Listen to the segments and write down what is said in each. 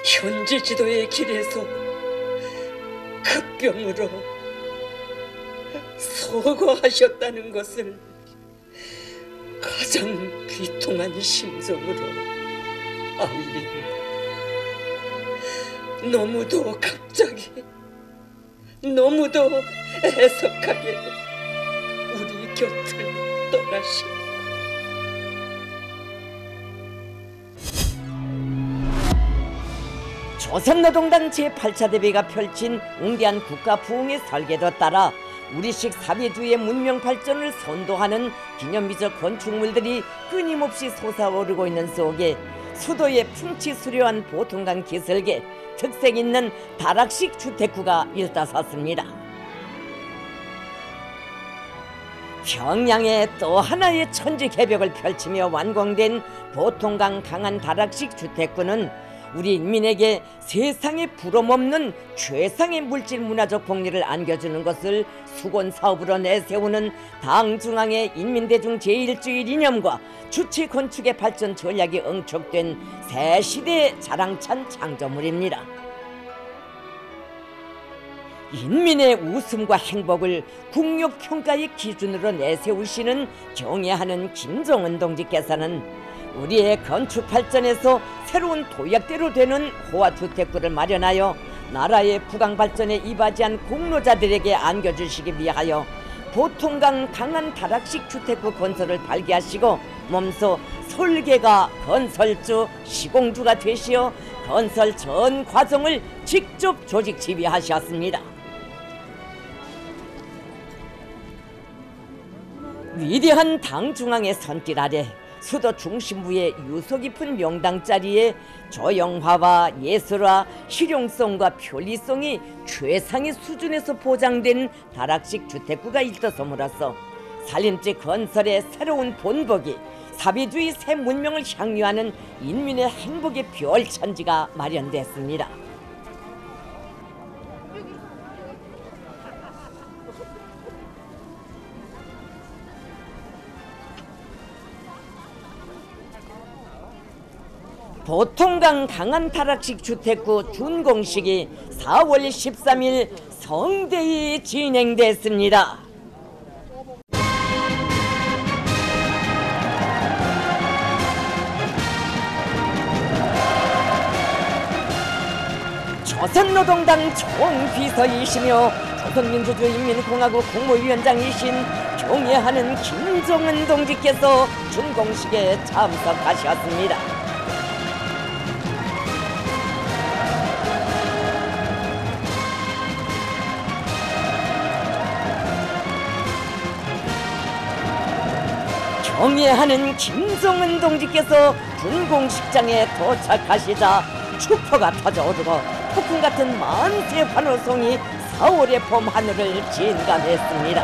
현지 지도의 길에서 급병으로 서거하셨다는 것을 가장 비통한 심정으로 알린다. 너무도 갑자기, 너무도 애석하게 우리 곁을 떠나시고 조선노동당 제8차 대회가 펼친 웅대한 국가 부흥의 설계도 따라 우리식 사회주의의 문명 발전을 선도하는 기념비적 건축물들이 끊임없이 솟아오르고 있는 속에 수도의 풍치수려한 보통강 기슭에 특색 있는 다락식 주택구가 일다섰습니다. 평양에 또 하나의 천지개벽을 펼치며 완공된 보통강 강한 다락식 주택구는 우리 인민에게 세상에 부럼없는 최상의 물질 문화적 복리를 안겨주는 것을 수건 사업으로 내세우는 당 중앙의 인민대중 제1주일 이념과 주체 건축의 발전 전략이 응축된 새 시대의 자랑찬 창조물입니다. 인민의 웃음과 행복을 국력평가의 기준으로 내세우시는 경애하는 김정은 동지께서는 우리의 건축 발전에서 새로운 도약대로 되는 호화주택구를 마련하여 나라의 부강 발전에 이바지한 공로자들에게 안겨주시기 위하여 보통강 강한 다락식 주택구 건설을 발기하시고 몸소 설계가 건설주 시공주가 되시어 건설 전 과정을 직접 조직 지휘하셨습니다. 위대한 당 중앙의 손길 아래 수도 중심부의 유서 깊은 명당 자리에 조형화와 예술화, 실용성과 편리성이 최상의 수준에서 보장된 다락식 주택구가 있어서므로써 살림지 건설의 새로운 본보기, 사회주의 새 문명을 향유하는 인민의 행복의 별천지가 마련됐습니다. 보통강 강한 다락식 주택구 준공식이 4월 13일 성대히 진행됐습니다. 조선노동당 총비서이시며 조선민주주의인민공화국 국무위원장이신 경애하는 김정은 동지께서 준공식에 참석하셨습니다. 경애하는 김정은 동지께서 준공식장에 도착하시자 추포가 터져오르고 폭풍 같은 만세 환호성이 4월의 봄 하늘을 진감했습니다.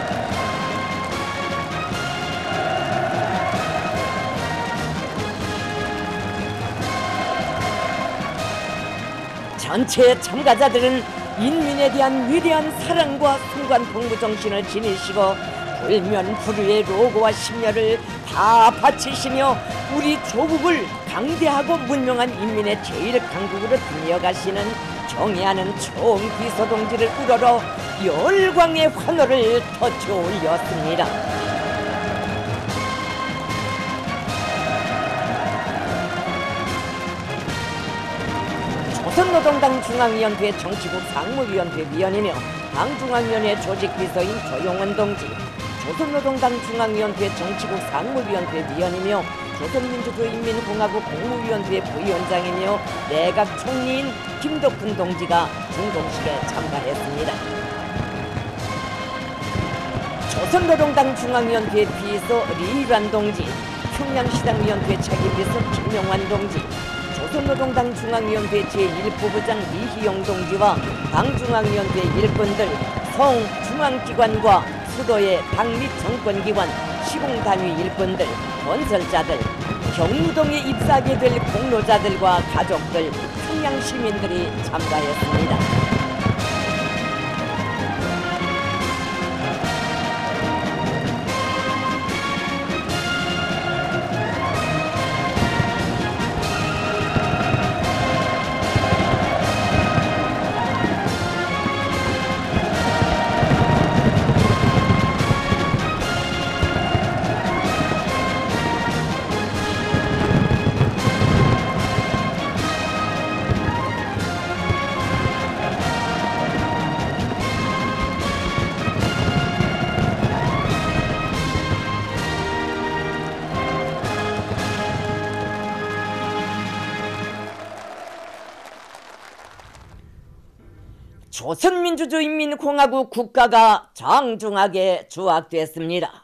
전체 참가자들은 인민에 대한 위대한 사랑과 순간 복무 정신을 지니시고 불면불위의 로고와 심려를 다 바치시며 우리 조국을 강대하고 문명한 인민의 제1강국으로 등려가시는 경애하는 총비서동지를 우러러 열광의 환호를 터쳐 올렸습니다. 조선노동당 중앙위원회 정치국 상무위원회 위원이며 당중앙위원회 조직비서인 조용원 동지, 조선노동당 중앙위원회 정치국 상무위원회 위원이며 조선민주주의인민공화국 국무위원회 부위원장이며 내각 총리인 김덕훈 동지가 준공식에 참가했습니다. 조선노동당 중앙위원회 비서 리일환 동지, 평양시당위원회 차기비서 김용환 동지, 조선노동당 중앙위원회 제1부부장 이희영 동지와 당중앙위원회 일꾼들, 성중앙기관과 수도의 당 및 정권기관, 시공단위 일꾼들, 건설자들, 경무동에 입사하게 될 공로자들과 가족들, 평양시민들이 참가했습니다. 조선민주주의인민공화국 국가가 정중하게 조약됐습니다.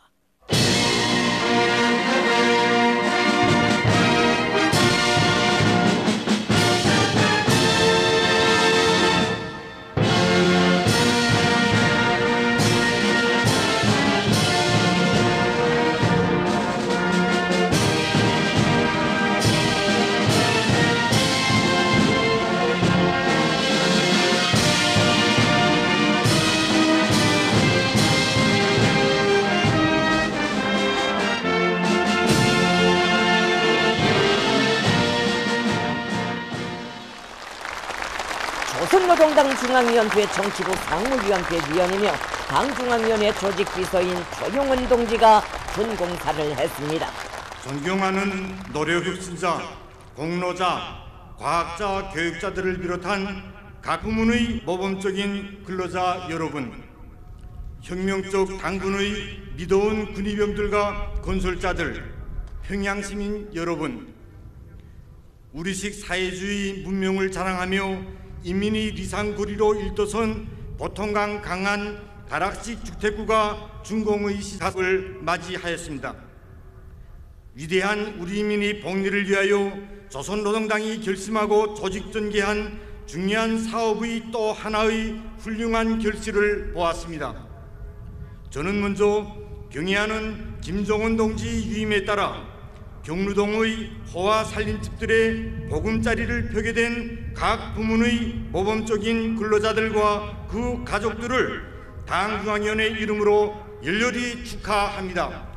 조선노동당 중앙위원회 정치부 상무위원회 위원이며 당중앙위원회 조직비서인 조용은 동지가 준공사를 했습니다. 존경하는 노력혁신자, 공로자, 과학자, 교육자들을 비롯한 각 부문의 모범적인 근로자 여러분, 혁명적 당군의 믿어온 군의병들과 건설자들, 평양시민 여러분, 우리식 사회주의 문명을 자랑하며 인민이 리상고리로 일도선 보통강 강한 다락식 주택구가 준공의 시사를 맞이하였습니다. 위대한 우리 인민의 복리를 위하여 조선노동당이 결심하고 조직전개한 중요한 사업의 또 하나의 훌륭한 결실을 보았습니다. 저는 먼저 경의하는 김정은 동지 유임에 따라 경루동의 호화 살림집들의 보금자리를 펴게 된 각 부문의 모범적인 근로자들과 그 가족들을 당중앙위원회 이름으로 열렬히 축하합니다.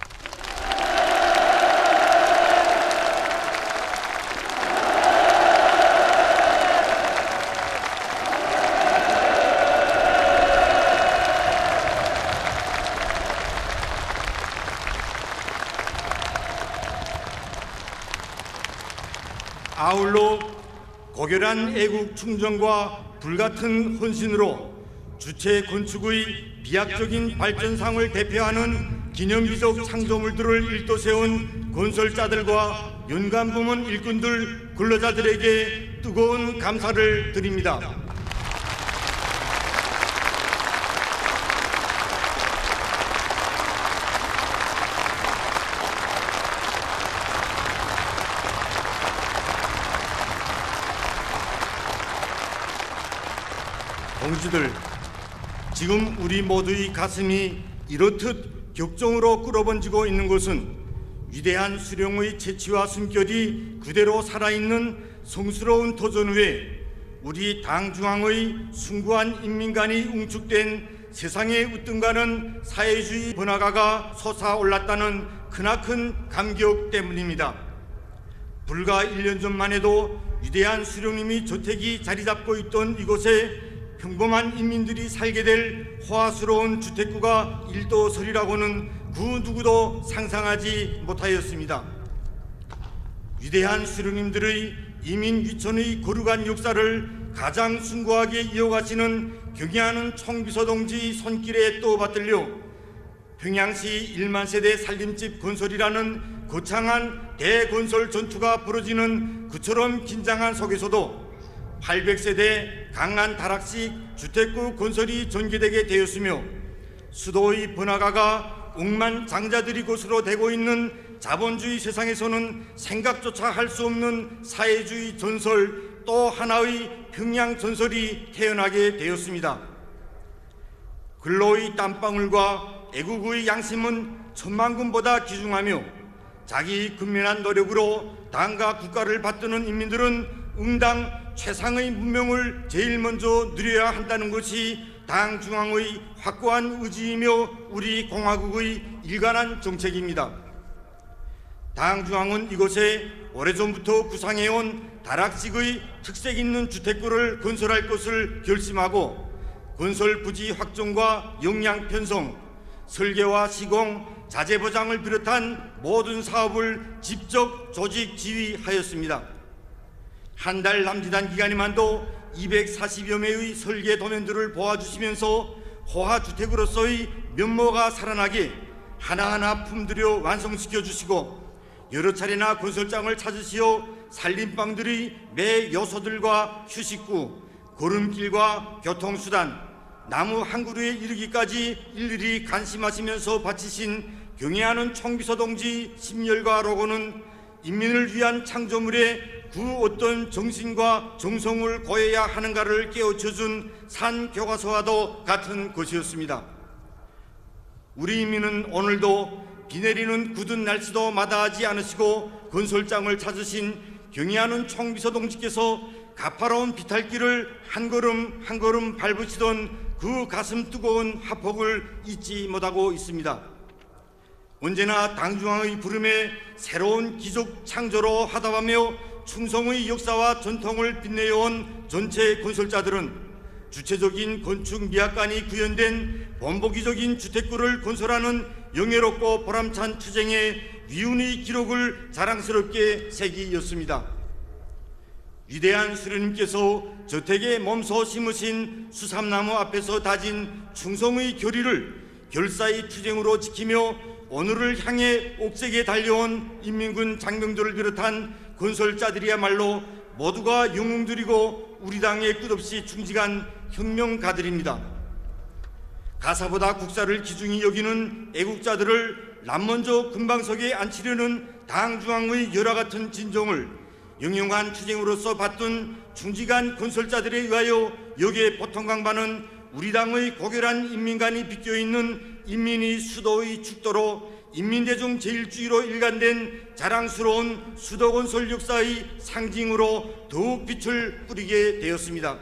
아울러 고결한 애국 충정과 불같은 헌신으로 주체 건축의 비약적인 발전상을 대표하는 기념비적 창조물들을 일도세운 건설자들과 연간부문 일꾼들, 근로자들에게 뜨거운 감사를 드립니다. 동지들, 지금 우리 모두의 가슴이 이렇듯 격정으로 끌어번지고 있는 것은 위대한 수령의 재치와 숨결이 그대로 살아있는 성스러운 도전 후에 우리 당중앙의 숭고한 인민관이 웅축된 세상에 으뜸가는 사회주의 번화가가 솟아올랐다는 크나큰 감격 때문입니다. 불과 1년 전만 해도 위대한 수령님이 저택이 자리잡고 있던 이곳에 평범한 인민들이 살게 될 호화스러운 주택구가 일도설이라고는 그 누구도 상상하지 못하였습니다. 위대한 수령님들의 이민 위천의 거룩한 역사를 가장 숭고하게 이어가시는 경의하는 총비서 동지 손길에 또 받들려 평양시 1만 세대 살림집 건설이라는 거창한 대건설 전투가 벌어지는 그처럼 긴장한 속에서도 800세대 강한 다락식 주택구 건설이 전개되게 되었으며 수도의 번화가가 억만장자들이 곳으로 되고 있는 자본주의 세상에서는 생각조차 할 수 없는 사회주의 전설 또 하나의 평양 전설이 태어나게 되었습니다. 근로의 땀방울과 애국의 양심은 천만금보다 귀중하며 자기 근면한 노력으로 당과 국가를 받드는 인민들은 응당 최상의 문명을 제일 먼저 누려야 한다는 것이 당 중앙의 확고한 의지이며 우리 공화국의 일관한 정책입니다. 당 중앙은 이곳에 오래전부터 구상해온 다락식의 특색 있는 주택구를 건설할 것을 결심하고 건설 부지 확정과 역량 편성, 설계와 시공, 자재 보장을 비롯한 모든 사업을 직접 조직 지휘하였습니다. 한 달 남짓한 기간이만도 240여 매의 설계 도면들을 보아주시면서 호화주택으로서의 면모가 살아나게 하나하나 품들여 완성시켜 주시고 여러 차례나 건설장을 찾으시어 살림방들의 매 요소들과 휴식구, 걸음길과 교통수단, 나무 한 그루에 이르기까지 일일이 간심하시면서 바치신 경애하는 총비서 동지 심열과 로고는 인민을 위한 창조물에 그 어떤 정신과 정성을 고해야 하는가를 깨우쳐준 산 교과서와도 같은 것이었습니다. 우리 인민은 오늘도 비 내리는 굳은 날씨도 마다하지 않으시고 건설장을 찾으신 경애하는 총비서 동지께서 가파로운 비탈길을 한 걸음 한 걸음 밟으시던 그 가슴 뜨거운 화폭을 잊지 못하고 있습니다. 언제나 당중앙의 부름에 새로운 기적 창조로 하답하며 충성의 역사와 전통을 빛내어온 전체 건설자들은 주체적인 건축 미학관이 구현된 본보기적인 주택구를 건설하는 영예롭고 보람찬 투쟁의 위운의 기록을 자랑스럽게 새기였습니다. 위대한 수령님께서 저택에 몸소 심으신 수삼나무 앞에서 다진 충성의 결의를 결사의 투쟁으로 지키며 오늘을 향해 옥색에 달려온 인민군 장병들을 비롯한 건설자들이야말로 모두가 영웅들이고 우리 당에 끝없이 충직한 혁명가들입니다. 가사보다 국사를 기중히 여기는 애국자들을 남먼저 금방석에 앉히려는 당중앙의 열화 같은 진정을 영영한 투쟁으로서 받던 충직한 건설자들에 의하여 역의 보통강반은 우리 당의 고결한 인민관이 비껴있는 인민이 수도의 축도로 인민대중 제일주의로 일관된 자랑스러운 수도건설 역사의 상징으로 더욱 빛을 뿌리게 되었습니다.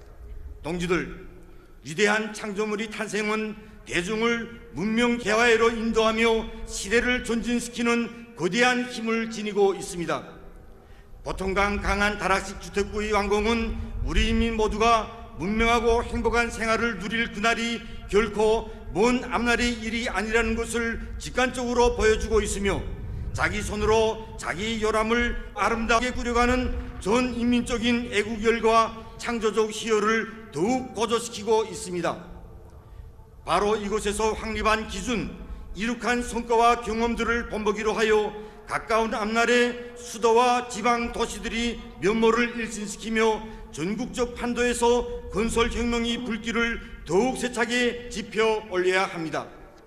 동지들, 위대한 창조물이 탄생은 대중을 문명 개화해로 인도하며 시대를 전진시키는 거대한 힘을 지니고 있습니다. 보통강 강한 다락식 주택구의 완공은 우리 인민 모두가 문명하고 행복한 생활을 누릴 그날이 결코 먼 앞날의 일이 아니라는 것을 직관적으로 보여주고 있으며 자기 손으로 자기 요람을 아름답게 꾸려가는 전 인민적인 애국열과 창조적 희열을 더욱 고조시키고 있습니다. 바로 이곳에서 확립한 기준, 이룩한 성과와 경험들을 본보기로 하여 가까운 앞날의 수도와 지방 도시들이 면모를 일신시키며 전국적 판도에서 건설혁명의 불길을 더욱 세차게 지펴 올려야 합니다.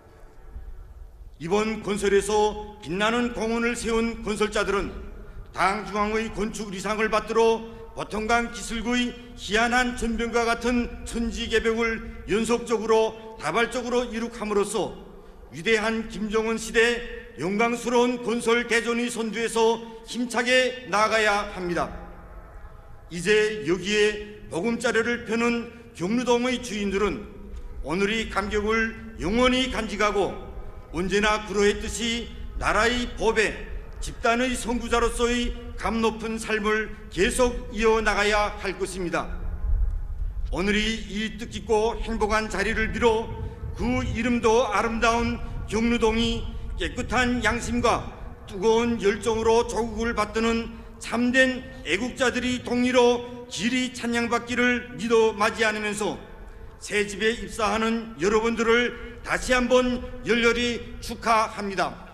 이번 건설에서 빛나는 공헌을 세운 건설자들은 당중앙의 건축 리상을 받들어 보통강 기슭의 희한한 전병과 같은 천지개벽을 연속적으로 다발적으로 이룩함으로써 위대한 김정은 시대 영광스러운 건설 대전의 선두에서 힘차게 나아가야 합니다. 이제 여기에 보금자리를 펴는 경루동의 주인들은 오늘의 감격을 영원히 간직하고 언제나 그러했듯이 나라의 보배, 집단의 선구자로서의 감 높은 삶을 계속 이어나가야 할 것입니다. 오늘이 이 뜻깊고 행복한 자리를 빌어 그 이름도 아름다운 경루동이 깨끗한 양심과 뜨거운 열정으로 조국을 받드는 참된 애국자들이 동리로 길이 찬양받기를 믿어 맞이하면서 새 집에 입사하는 여러분들을 다시 한번 열렬히 축하합니다.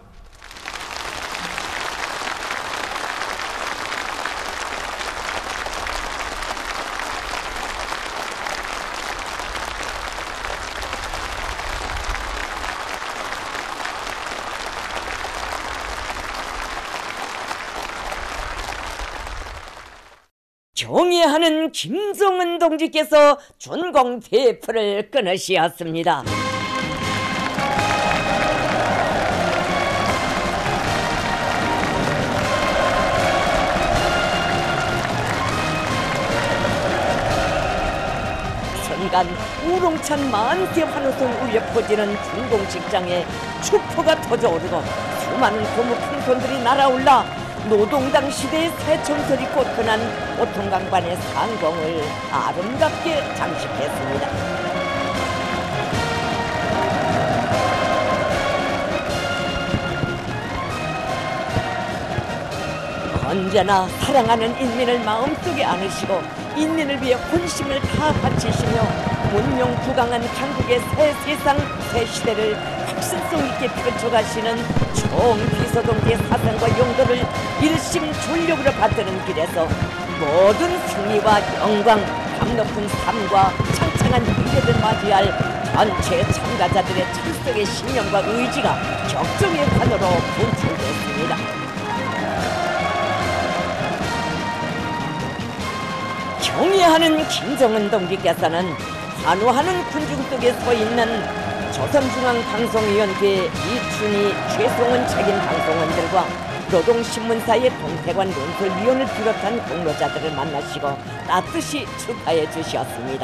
경애하는 김정은 동지께서 전공 대표를 끊으시었습니다. 순간 우롱찬 만세 환호성 울려 퍼지는 중공식장에 축포가 터져오르고 수많은 고무 풍선들이 날아올라 노동당 시대의 새청설이 꽃피난 보통강반의 상공을 아름답게 장식했습니다. 언제나 사랑하는 인민을 마음속에 안으시고 인민을 위해 혼심을 다 바치시며 문명 부강한 강국의 새 세상 새 시대를 확신성 있게 펼쳐가시는 총비서동지의 사상과 용도를 일심전력으로 받드는 길에서 모든 승리와 영광 감높은 삶과 창창한 미래를 맞이할 전체 참가자들의 철석의 신념과 의지가 격정의 관으로 분출됐습니다. 경애하는 김정은 동지께서는 환호하는 군중 속에 서 있는 조선중앙방송위원회 이춘희, 최송은 책임 방송원들과 노동신문사의 동태관 논설위원을 비롯한 공로자들을 만나시고 따뜻이 축하해 주셨습니다.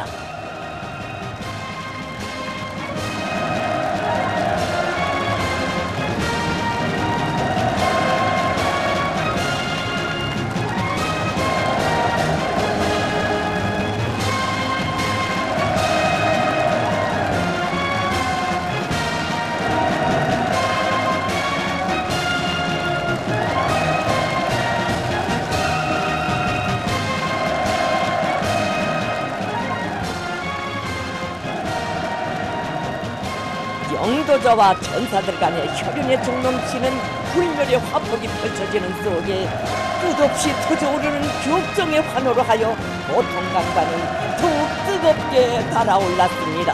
영도자와 전사들 간의 혈연에 종넘치는 불멸의 화폭이 펼쳐지는 속에 끝없이 터져오르는 격정의 환호로 하여 보통강반은 더욱 뜨겁게 달아올랐습니다.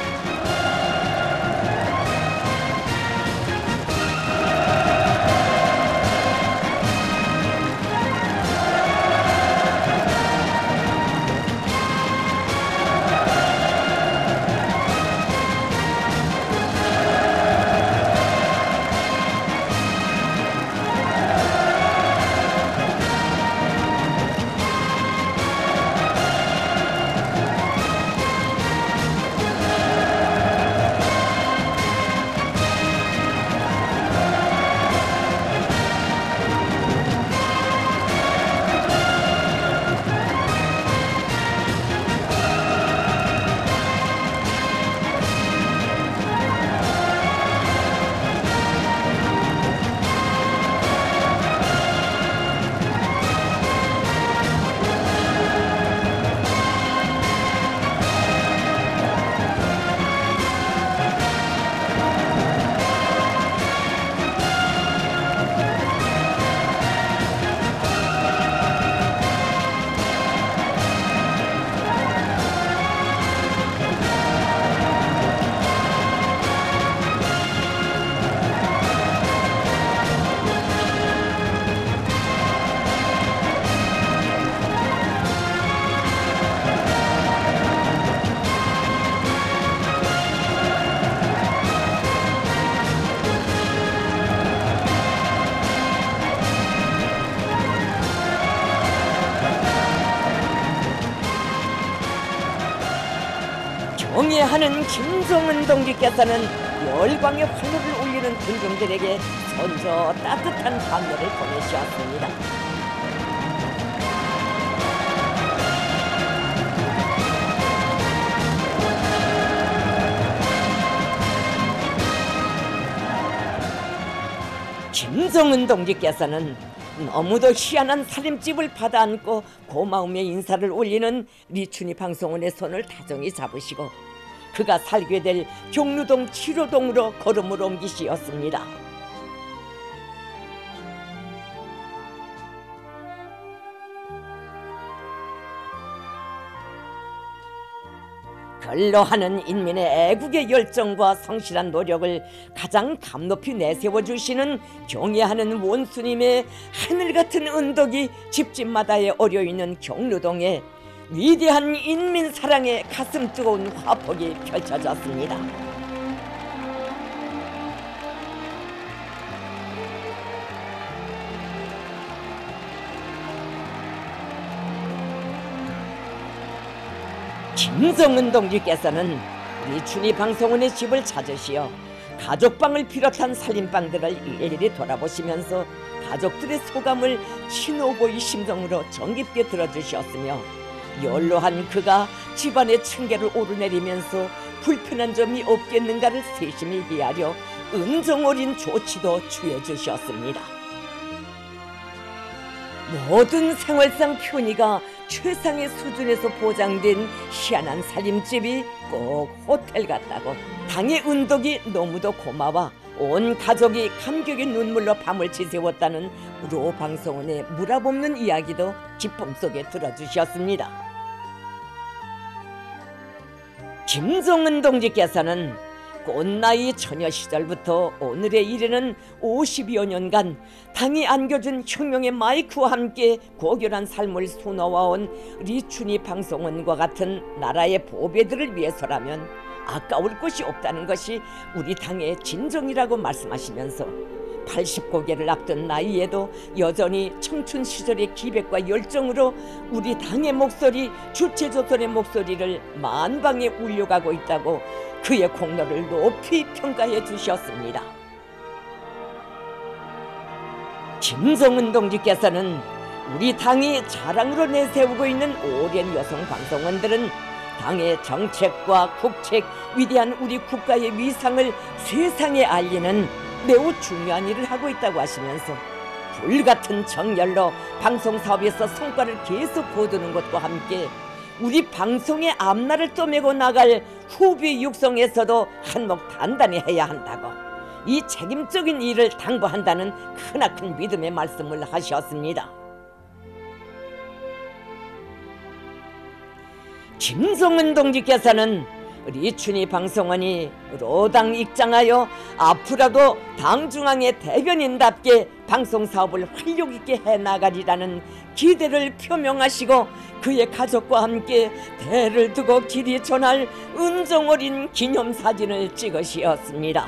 경애하는 김정은 동지께서는 열광의 환호를 울리는 군중들에게 선저 따뜻한 감회를 보내셨습니다. 김정은 동지께서는 너무도 희한한 살림집을 받아안고 고마움의 인사를 올리는 리춘희 방송원의 손을 다정히 잡으시고 그가 살게 될 경루동 7호동으로 걸음을 옮기시었습니다. 근로하는 인민의 애국의 열정과 성실한 노력을 가장 감높이 내세워주시는 경애하는 원수님의 하늘같은 은덕이 집집마다에 어려있는 경루동에 위대한 인민 사랑의 가슴 뜨거운 화폭이 펼쳐졌습니다. 김정은 동지께서는 리춘희 방송원의 집을 찾으시어 가족방을 비롯한 살림방들을 일일이 돌아보시면서 가족들의 소감을 친오보이 심정으로 정깊게 들어주셨으며 연로한 그가 집안의 층계를 오르내리면서 불편한 점이 없겠는가를 세심히 헤아려 은정어린 조치도 취해주셨습니다. 모든 생활상 편의가 최상의 수준에서 보장된 희한한 살림집이 꼭 호텔 같다고 당의 은덕이 너무도 고마워 온 가족이 감격의 눈물로 밤을 지새웠다는 로 방송원의 무랍없는 이야기도 기쁨 속에 들어주셨습니다. 김종은 동지께서는 꽃나이 처녀 시절부터 오늘에 이르는 50여 년간 당이 안겨준 혁명의 마이크와 함께 고결한 삶을 수놓아온 리춘희 방송원과 같은 나라의 보배들을 위해서라면 아까울 것이 없다는 것이 우리 당의 진정이라고 말씀하시면서 80고개를 앞둔 나이에도 여전히 청춘 시절의 기백과 열정으로 우리 당의 목소리, 주체조선의 목소리를 만방에 울려가고 있다고 그의 공로를 높이 평가해 주셨습니다. 김종은 동지께서는 우리 당이 자랑으로 내세우고 있는 오랜 여성 방송원들은 당의 정책과 국책, 위대한 우리 국가의 위상을 세상에 알리는 매우 중요한 일을 하고 있다고 하시면서 불같은 정열로 방송사업에서 성과를 계속 거두는 것과 함께 우리 방송의 앞날을 떠매고 나갈 후비 육성에서도 한몫 단단히 해야 한다고 이 책임적인 일을 당부한다는 크나큰 믿음의 말씀을 하셨습니다. 김종은 동지께서는 리춘희 방송원이 로당 입장하여 앞으로도 당중앙의 대변인답게 방송사업을 활력 있게 해나가리라는 기대를 표명하시고 그의 가족과 함께 대를 두고 길이 전할 은정 어린 기념사진을 찍으셨습니다.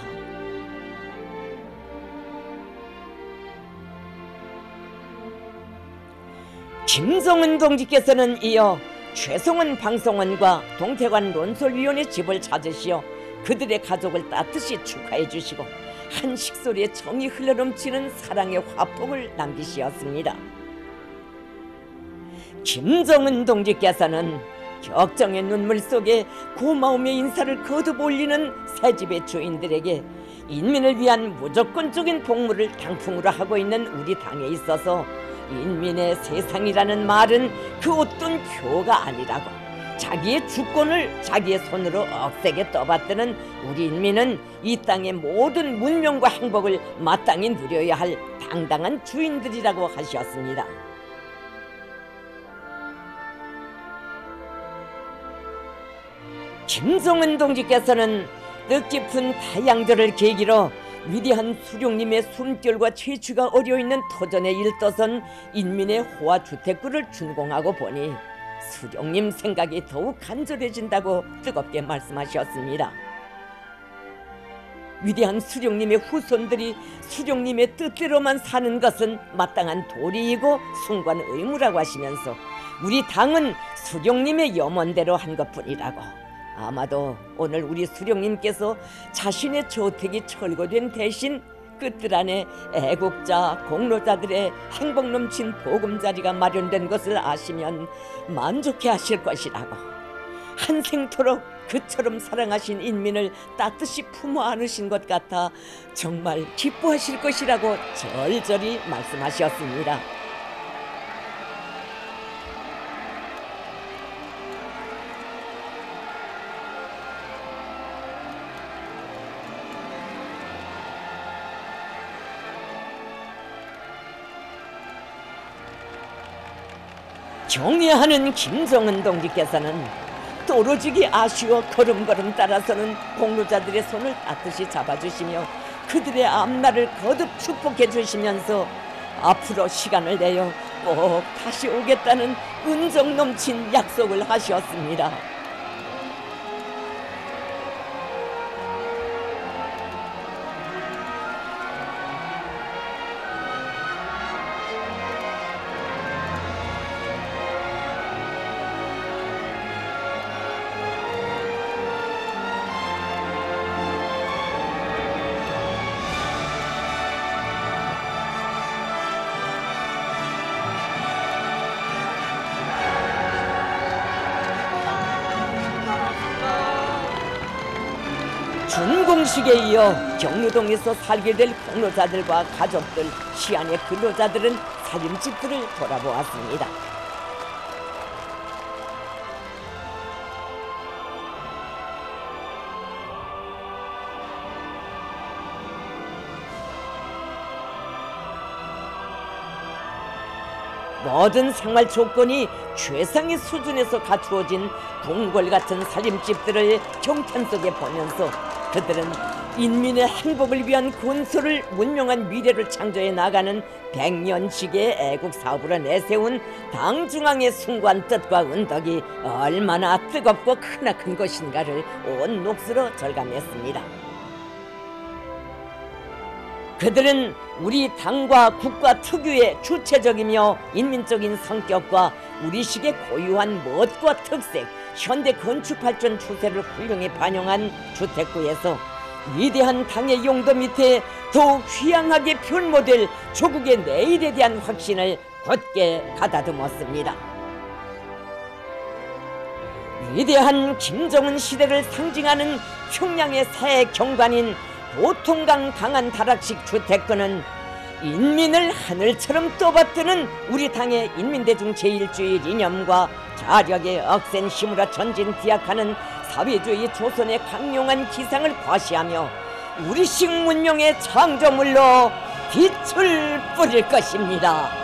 김종은 동지께서는 이어 최성원 방송원과 동태관 논설위원회 집을 찾으시어 그들의 가족을 따뜻이 축하해 주시고 한 식소리에 정이 흘러넘치는 사랑의 화폭을 남기시었습니다. 김종은 동지께서는 격정의 눈물 속에 고마움의 인사를 거듭 올리는 새집의 주인들에게 인민을 위한 무조건적인 복무를 당풍으로 하고 있는 우리 당에 있어서 인민의 세상이라는 말은 그 어떤 표가 아니라고 자기의 주권을 자기의 손으로 억세게 떠받드는 우리 인민은 이 땅의 모든 문명과 행복을 마땅히 누려야 할 당당한 주인들이라고 하셨습니다. 김종은 동지께서는 뜻깊은 태양절을 계기로 위대한 수령님의 숨결과 채취가 어려있는 토전에 일떠선 인민의 호화 주택구를 준공하고 보니 수령님 생각이 더욱 간절해진다고 뜨겁게 말씀하셨습니다. 위대한 수령님의 후손들이 수령님의 뜻대로만 사는 것은 마땅한 도리이고 숭고한 의무라고 하시면서 우리 당은 수령님의 염원대로 한 것뿐이라고 아마도 오늘 우리 수령님께서 자신의 저택이 철거된 대신 끝들 안에 애국자, 공로자들의 행복 넘친 보금자리가 마련된 것을 아시면 만족해 하실 것이라고 한생토록 그처럼 사랑하신 인민을 따뜻이 품어 안으신 것 같아 정말 기뻐하실 것이라고 절절히 말씀하셨습니다. 경애하는 김종은 동지께서는 떨어지기 아쉬워 걸음걸음 따라서는 공로자들의 손을 따뜻이 잡아주시며 그들의 앞날을 거듭 축복해 주시면서 앞으로 시간을 내어 꼭 다시 오겠다는 은정 넘친 약속을 하셨습니다. 준공식에 이어 경로동에서 살게 될 공로자들과 가족들, 시안의 근로자들은 살림집들을 돌아보았습니다. 모든 생활 조건이 최상의 수준에서 갖추어진 궁궐 같은 살림집들을 경탄 속에 보면서 그들은 인민의 행복을 위한 건설을 문명한 미래를 창조해 나가는 100년치의 애국 사업으로 내세운 당 중앙의 숭고한 뜻과 은덕이 얼마나 뜨겁고 크나큰 것인가를 온 몫으로 절감했습니다. 그들은 우리 당과 국가 특유의 주체적이며 인민적인 성격과 우리식의 고유한 멋과 특색, 현대 건축 발전 추세를 훌륭히 반영한 주택구에서 위대한 당의 용도 밑에 더욱 휘황하게 표모될 조국의 내일에 대한 확신을 굳게 가다듬었습니다. 위대한 김정은 시대를 상징하는 평양의 새 경관인 보통강 강한 다락식 주택구는 인민을 하늘처럼 떠받드는 우리 당의 인민대중 제1주의 이념과 자력의 억센 힘으로 전진 비약하는 사회주의 조선의 강용한 기상을 과시하며 우리식 문명의 창조물로 빛을 뿌릴 것입니다.